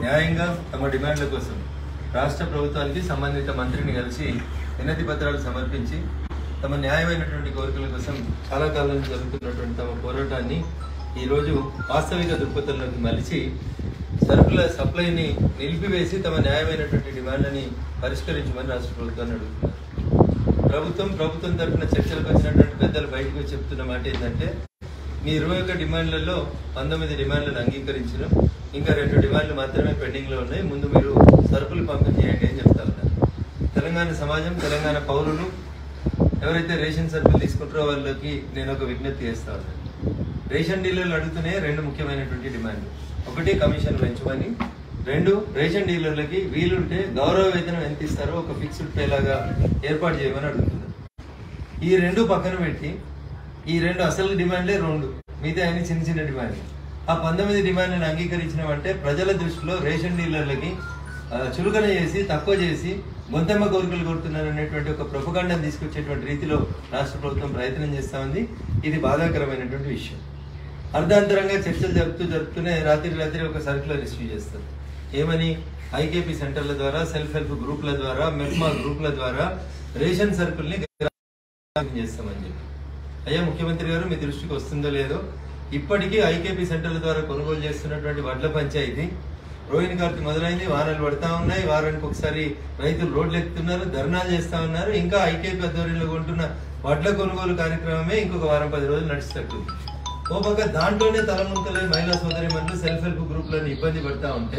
న్యాయంగా తమ డిమాండ్ల కోసం రాష్ట్ర ప్రభుత్వానికి సంబంధిత మంత్రిని కలిసి వినతి పత్రాలు సమర్పించి తమ న్యాయమైనటువంటి కోరికల కోసం చాలా కాలం నుంచి జరుగుతున్నటువంటి తమ పోరాటాన్ని ఈరోజు వాస్తవిక దృక్పథంలోకి మలిచి సరుకుల సప్లైని నిలిపివేసి తమ న్యాయమైనటువంటి డిమాండ్లని పరిష్కరించమని రాష్ట్ర ప్రభుత్వాన్ని అడుగుతున్నారు. ప్రభుత్వం తరఫున చర్చలకు వచ్చినటువంటి పెద్దలు బయటకు చెప్తున్న మాట ఏంటంటే, మీ 21 డిమాండ్లలో 19 డిమాండ్లను అంగీకరించడం, ఇంకా 2 డిమాండ్లు మాత్రమే పెండింగ్ లో ఉన్నాయి, ముందు మీరు సరుకులు పంపిణీ చేయండి అని చెప్తా ఉన్నారు. తెలంగాణ సమాజం, తెలంగాణ పౌరులు ఎవరైతే రేషన్ సరుకులు తీసుకుంటారో వాళ్ళకి నేను ఒక విజ్ఞప్తి చేస్తా ఉన్నాను. రేషన్ డీలర్లు అడుగుతూనే 2 ముఖ్యమైనటువంటి డిమాండ్లు. 1 కమిషన్ పెంచమని, 2 రేషన్ డీలర్లకి వీలుంటే గౌరవ వేతనం ఎంత ఇస్తారో ఒక ఫిక్స్డ్ పే లాగా ఏర్పాటు చేయమని అడుగుతున్నారు. ఈ 2 పక్కన పెట్టి ఈ 2 అసలు డిమాండ్లే 2, మిగతా అన్ని చిన్న చిన్న డిమాండ్లు. ఆ 19 డిమాండ్లను అంగీకరించినామంటే ప్రజల దృష్టిలో రేషన్ డీలర్లకి చులకన చేసి తక్కువ చేసి గొంతమ్మ కోరికలు కొడుతున్నారు అనేటువంటి ఒక ప్రొపగండాను తీసుకొచ్చేటువంటి రీతిలో రాష్ట్ర ప్రభుత్వం ప్రయత్నం చేస్తా ఉంది. ఇది బాధాకరమైనటువంటి విషయం. అర్ధాంతరంగా చర్చలు జరుపుతూనే రాత్రి ఒక సర్క్యులర్ ఇష్యూ చేస్తారు. ఏమని? ఐకేపీ సెంటర్ల ద్వారా, సెల్ఫ్ హెల్ప్ గ్రూప్ల ద్వారా, మెప్మా గ్రూప్ల ద్వారా రేషన్ సరుకుల్ని చేస్తామని చెప్పి. అయ్యా ముఖ్యమంత్రి గారు, మీ దృష్టికి వస్తుందో లేదో, ఇప్పటికీ ఐకేపీ సెంటర్ల ద్వారా కొనుగోలు చేస్తున్నటువంటి వడ్ల పంచాయతీ రోహిణి కార్తీ మొదలైంది, వానలు పడతా ఉన్నాయి, వారానికి ఒకసారి రైతులు రోడ్లు ఎక్కుతున్నారు, ధర్నాలు చేస్తా ఉన్నారు. ఇంకా ఐకేపీ ఆధ్వర్యంలో కొంటున్న వడ్ల కొనుగోలు కార్యక్రమమే ఇంకొక వారం 10 రోజులు నడిచేటట్టుంది. ఓ పక్క దాంట్లోనే తలముంతలై మహిళా సోదరి మనులు సెల్ఫ్ హెల్ప్ గ్రూప్లను ఇబ్బంది పడతా ఉంటే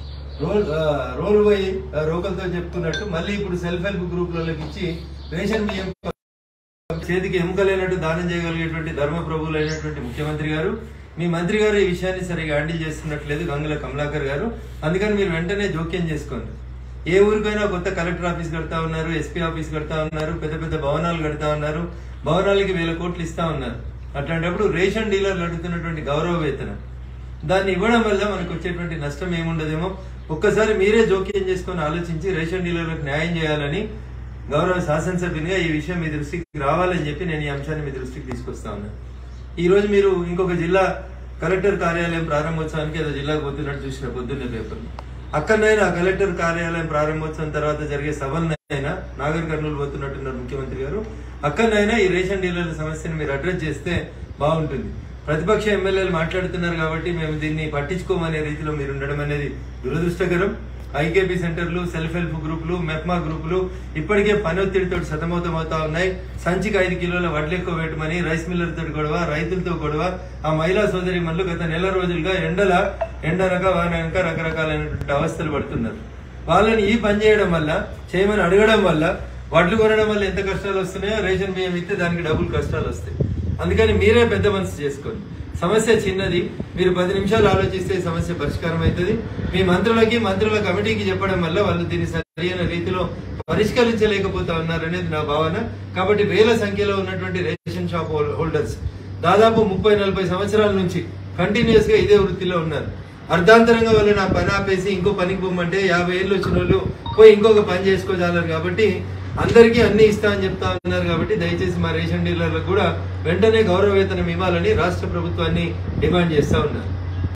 రోల్ పోయి రోకలతో చెప్తున్నట్టు మళ్ళీ ఇప్పుడు సెల్ఫ్ హెల్ప్ గ్రూప్లలోకి ఇచ్చి రేషన్ బియ్యం చేతికి ఎముకలేనట్టు దానం చేయగలిగేటువంటి ధర్మ ప్రభువులైనటువంటి ముఖ్యమంత్రి గారు, మీ మంత్రి గారు ఈ విషయాన్ని సరిగా హ్యాండిల్ చేస్తున్నట్లేదు, గంగుల కమలాకర్ గారు. అందుకని మీరు వెంటనే జోక్యం చేసుకోండి. ఏ ఊరికైనా కొత్త కలెక్టర్ ఆఫీస్ కడతా ఉన్నారు, ఎస్పీ ఆఫీస్ కడతా ఉన్నారు, పెద్ద పెద్ద భవనాలు కడతా ఉన్నారు, భవనాలకి 1000 కోట్లు ఇస్తా ఉన్నారు. అట్లాంటప్పుడు రేషన్ డీలర్లు అడుగుతున్నటువంటి గౌరవ వేతనం దాన్ని ఇవ్వడం వల్ల మనకు వచ్చేటువంటి నష్టం ఏముండదేమో ఒక్కసారి మీరే జోక్యం చేసుకొని ఆలోచించి రేషన్ డీలర్లకు న్యాయం చేయాలని గౌరవ శాసనసభ్యునిగా ఈ విషయం మీ దృష్టికి రావాలని చెప్పి నేను ఈ అంశాన్ని మీ దృష్టికి తీసుకొస్తా ఉన్నాను. ఈ రోజు మీరు ఇంకొక జిల్లా కలెక్టర్ కార్యాలయం ప్రారంభోత్సవానికి ఏదో జిల్లాకు పోతున్నట్టు చూసిన పొద్దున్నే పేపర్లో. అక్కడనైనా కలెక్టర్ కార్యాలయం ప్రారంభోత్సవం తర్వాత జరిగే సభలనైనా నాగర్ కర్నూలు పోతున్నట్టున్నారు ముఖ్యమంత్రి గారు. అక్కడనైనా ఈ రేషన్ డీలర్ల సమస్యను మీరు అడ్రస్ చేస్తే బాగుంటుంది. ప్రతిపక్ష ఎమ్మెల్యేలు మాట్లాడుతున్నారు కాబట్టి మేము దీన్ని పట్టించుకోమనే రీతిలో మీరు ఉండడం అనేది దురదృష్టకరం. ఐకేపీ సెంటర్లు, సెల్ఫ్ హెల్ప్ గ్రూపులు, మెప్మా గ్రూపులు ఇప్పటికే పని ఒత్తిడితో సతమతమవుతా ఉన్నాయి. సంచికి 5 కిలోల వడ్లు ఎక్కువ పెట్టమని రైస్ మిల్లర్తో గొడవ, రైతులతో గొడవ. ఆ మహిళా సోదరి మనులు గత నెల రోజులుగా ఎండనక వానక రకరకాలైనటువంటి అవస్థలు పడుతున్నారు. వాళ్ళని ఈ పని చేయడం వల్ల, చేయమని అడగడం వల్ల, వడ్లు కొనడం వల్ల ఎంత కష్టాలు వస్తున్నాయో రేషన్ బియ్యం ఇస్తే దానికి డబుల్ కష్టాలు వస్తాయి. అందుకని మీరే పెద్ద మనసు చేసుకోండి. సమస్య చిన్నది, మీరు 10 నిమిషాలు ఆలోచిస్తే సమస్య పరిష్కారం అవుతుంది. మీ మంత్రుల కమిటీకి చెప్పడం వల్ల వాళ్ళు దీన్ని సరైన రీతిలో పరిష్కరించలేకపోతా ఉన్నారనేది నా భావన. కాబట్టి 1000 సంఖ్యలో ఉన్నటువంటి రేషన్ షాప్ హోల్డర్స్ దాదాపు 30-40 సంవత్సరాల నుంచి కంటిన్యూస్ గా ఇదే వృత్తిలో ఉన్నారు. అర్ధాంతరంగా వాళ్ళు నా పని ఆపేసి ఇంకో పనికి పోమంటే 50 ఏళ్ళు వచ్చిన వాళ్ళు పోయి ఇంకొక పని చేసుకోగలరు. కాబట్టి అందరికీ అన్ని ఇస్తా అని చెప్తా ఉన్నారు. కాబట్టి దయచేసి మా రేషన్ డీలర్లకు కూడా వెంటనే గౌరవ వేతనం ఇవ్వాలని రాష్ట్ర ప్రభుత్వాన్ని డిమాండ్ చేస్తా ఉన్నారు.